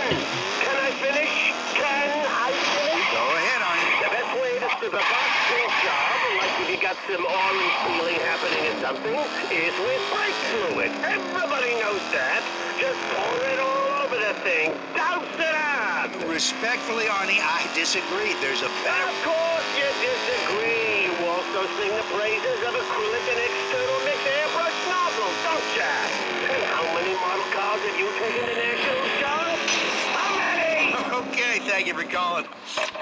Can I finish? Can I finish? Go ahead, Arnie. The best way to strip a box paint job, like if you got some orange peeling happening or something, is with brake fluid. Everybody knows that. Just pour it all over the thing. Douse it on. Respectfully, Arnie, I disagree. There's a better... Of course you disagree. You also sing the praises of acrylic and external mix airbrush nozzles, don't ya? And how many model cars have you taken to national shows? How many? Okay, thank you for calling.